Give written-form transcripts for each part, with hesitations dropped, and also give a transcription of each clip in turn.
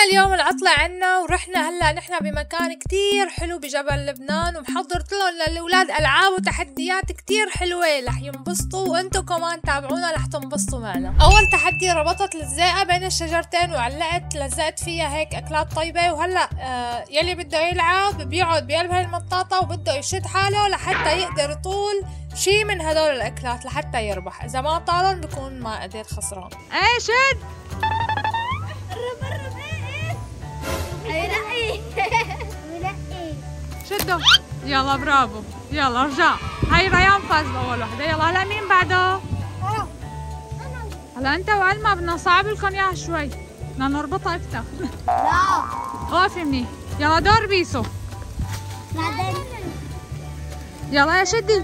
اليوم العطلة عنا ورحنا هلا نحن بمكان كتير حلو بجبل لبنان، ومحضرت لهم للأولاد ألعاب وتحديات كتير حلوة رح ينبسطوا، وانتو كمان تابعونا رح تنبسطوا معنا. أول تحدي ربطت لزاقة بين الشجرتين وعلقت لزقت فيها هيك أكلات طيبة، وهلا يلي بده يلعب بيقعد بقلب هاي المطاطة وبده يشد حاله لحتى يقدر يطول شي من هدول الأكلات لحتى يربح. إذا ما طالن بكون ما قدر خسران. ايه شد شدوا. يلا برافو، يلا رجع. هاي ريان فاز بأول وحدة. يلا هلا مين بعده؟ هلا انت وعلمة بدنا نصعب لكم اياها شوي، بدنا نربطها اكثر. لا وقفي منيح. يلا دور بيسو. يلا يا شدي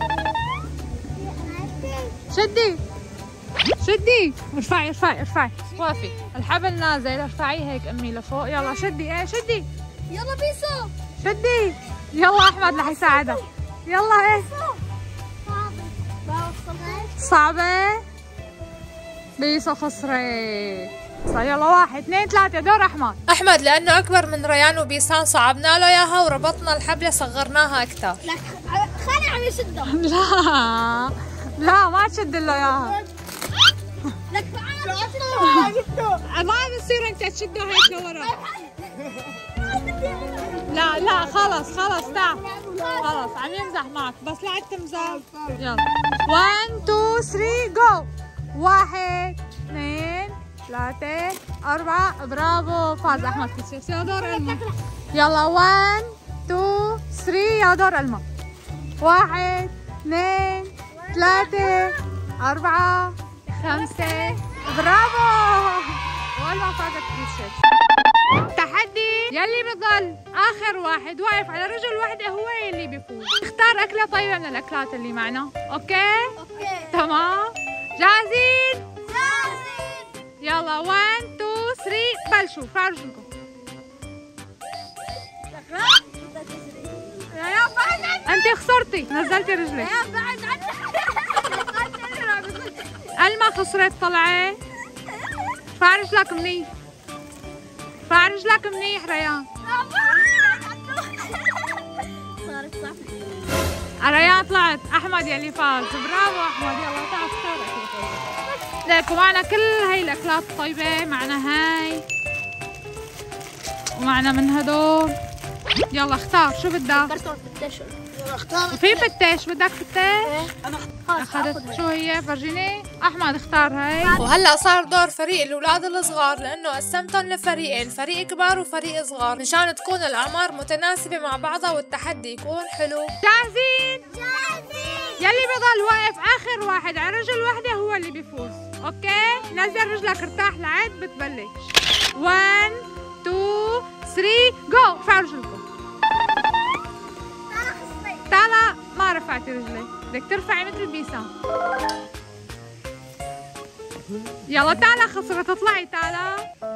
شدي شدي. ارفعي ارفعي ارفعي. وقفي. الحبل نازل، ارفعيه هيك امي لفوق. يلا شدي. ايه شدي. يلا بيسو شدي. يلا احمد رح يساعدها. يلا ايه صعبة. بيسو خسرت. يلا 1 2 3 دور احمد. احمد لانه اكبر من ريان وبيسان صعبنا له اياها وربطنا الحبلة صغرناها اكثر. لك خالي عم يشدها. لا لا ما تشد له اياها. لك ما بصير انت تشده هيك لورا. لا لا خلص خلص تعال. خلص عم يمزح معك بس لا تمزح. يلا 1 2 3 جو. 1 2 3 4. برافو فاز احمد كتشيف. يلا دور الماء. يلا 1 2 3. يلا دور الماء. 1 2 3 4 5. برافو والله فازت كتشيف. تحدي يلي بضل اخر واحد واقف على رجل واحدة هو يلي بيفوز. اختار اكلة طيبة من الاكلات اللي معنا. اوكي؟ تمام؟ جاهزين؟ جاهزين. يلا 1 2 3 بلشوا. ارفعوا رجلكم. انت خسرتي نزلتي رجلك. ألما خسرت طلعت. ارفع رجلك منيح. ارفع رجلك منيح ريان. صارت صعبة. ريان طلعت. احمد يلي فاز. برافو احمد. يلا تعال اختار اكل طيب. ليك ومعنا كل هاي الاكلات الطيبة. معنا هاي ومعنا من هدول. يلا اختار شو بدك. في فتاش. بدك فتاش؟ انا اخذت. شو هي؟ فرجيني. احمد اختار هاي. وهلا صار دور فريق الاولاد الصغار لانه قسمتهم لفريقين، فريق كبار وفريق صغار، مشان تكون الاعمار متناسبة مع بعضها والتحدي يكون حلو. جاهزين؟ جاهزين. يلي بضل واقف اخر واحد على رجل واحدة هو اللي بيفوز. اوكي؟ نزل رجلك ارتاح لعد بتبلش. 1 2 3 جو. ارفعوا رجلكم. تعالى. ما رفعتي رجلي. بدك ترفعي مثل بيسان. يلا تعالى خسرت. اطلعي تعالى.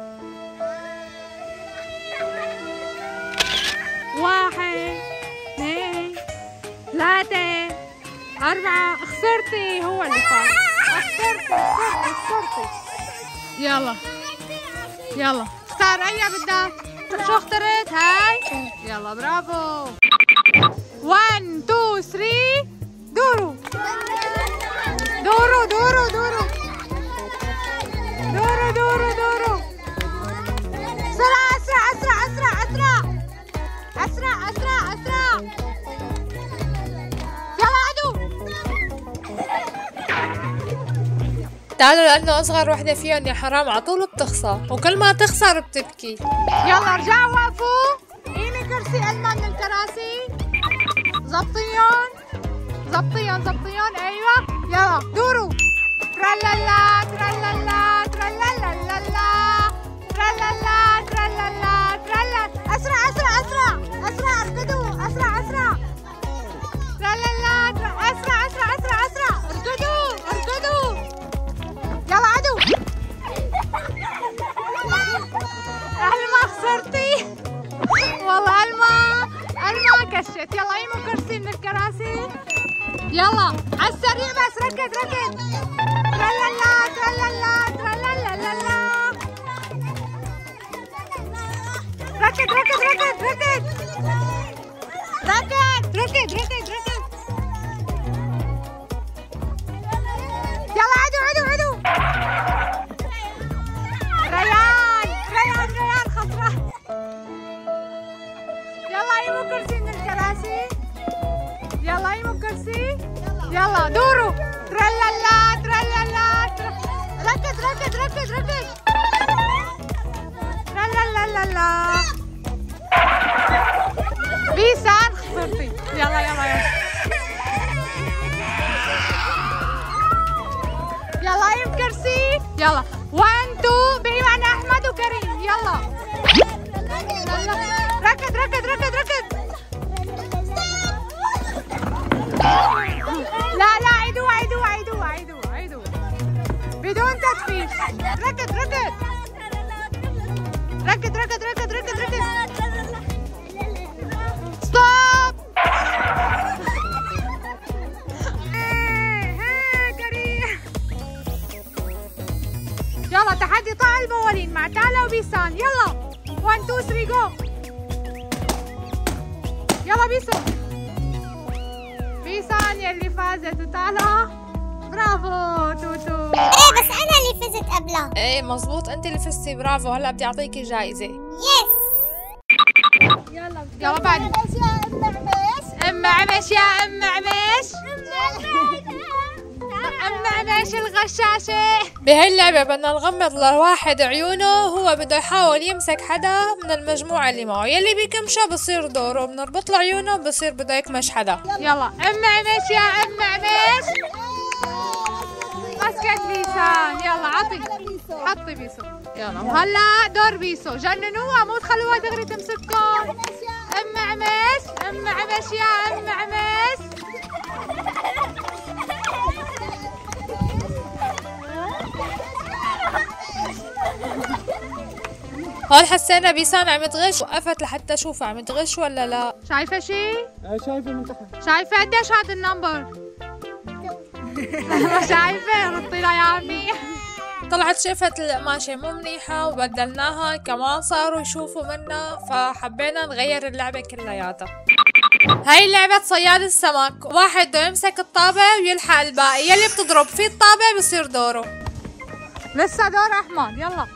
1 2 3 4. خسرتي. هو اللي فاز. خسرتي. يلا يلا اختار اي بدك. شو اخترت؟ هاي. يلا برافو. 1 2 3 دوروا. دوروا دوروا دوروا دوروا دوروا دوروا. بسرعة. أسرع أسرع أسرع أسرع أسرع أسرع أسرع. يلا عدو. تعالوا لانه اصغر وحدة فيهم يا حرام عطول بتخسر، وكل ما تخسر بتبكي. يلا رجعوا وقفوا. قيمي كرسي ألما من الكراسي. زبطيهم زبطيهم زبطيهم. ايوه يلا دوروا. ترلالا ترلالا ترلالا ترلالا ترلالا ترلالا. اسرع اسرع اسرع اسرع. اركضوا. اسرع اسرع. ترلالا اسرع اسرع اسرع اسرع. اركضوا اركضوا. يلا عدو. ألما خسرتي. والله ألما كشت. يلا قيموا كرسي من الكراسي. يلا على السريع بس. ركض ركض. ترلالا ترلالا ترلالا. ركض ركض ركض ركض ركض. يلا عدو. ريان خطرة. يلا ايمو كرسي من الكراسي. يلا دوروا. ترلالا ركض. ترلالا بيسان خسرتي. يلا ايم كرسي. يلا 1 2 بقي معنا احمد وكريم. يلا ركض. لا عيدوا بدون تدفيش. ركض ستوب. كريم. يلا تحدي طاع الموالين مع تالا وبيسان. يلا 1 2 3 جو. يلا بيسان يلي فازت وتالا برافو توتو. ايه بس انا اللي فزت قبلها. ايه مزبوط، انت اللي فزتي. برافو. هلا بدي اعطيكي جايزة. يس. يلا بعد. ام عمش يا ام عمش. ام عمش الغشاشة. بهي اللعبة بدنا نغمض لواحد عيونه، هو بده يحاول يمسك حدا من المجموعة اللي معه، يلي بيكمشه بصير دوره، بنربط له عيونه بصير بده يكمش حدا. يلا ام عمش يا ام عمش. مسكت بيسان. يلا حطي بيسو. يلا وهلا دور بيسو. جننوها مو تخلوها دغري تمسككم. ام عمش يا ام عمش. هون حسينا بيسان عم تغش، وقفت لحتى اشوف عم تغش ولا لا. شايفة شي؟ شايفة من تحت. شايفة قديش هذا النمبر؟ ما شايفة. ردي لها يا عمي. طلعت شافت القماشة مو منيحة وبدلناها، كمان صاروا يشوفوا منا، فحبينا نغير اللعبة كلياتها. هاي لعبة صياد السمك، واحد بده يمسك الطابة ويلحق الباقي، يلي بتضرب فيه الطابة بصير دوره. لسه دور احمد. يلا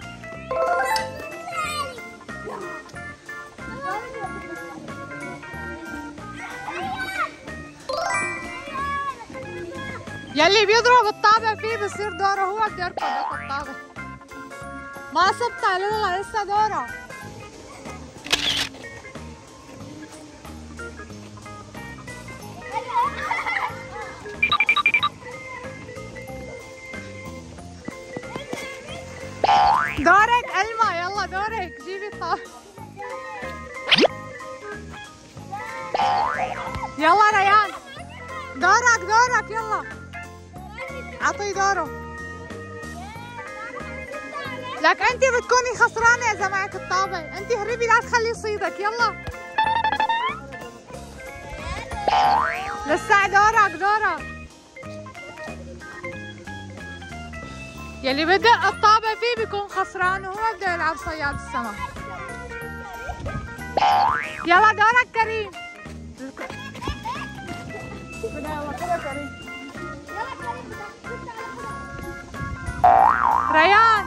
يلي بيضرب الطابة فيه بصير دوره، هو بده يركض الطابة. ما سبتها. لا لسه دوره. دورك ألما. يلا دورك جيبي الطابة. يلا ريان دورك. يلا عطي دوره. لك انت بتكوني خسرانة اذا معك الطابة. انت هربي لا تخلي يصيدك. يلا لسه دورك. يلي بدق الطابة فيه بيكون خسران، وهو بده يلعب صياد السمك. يلا دورك كريم. ريان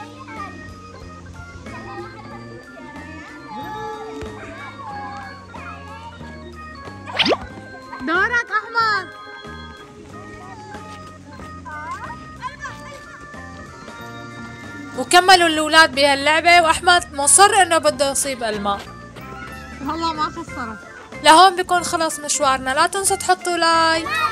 دورك احمد. وكملوا الاولاد بهاللعبة، واحمد مصر انه بده يصيب الماء. والله ما خسرت. لهون بيكون خلص مشوارنا. لا تنسوا تحطوا لايك.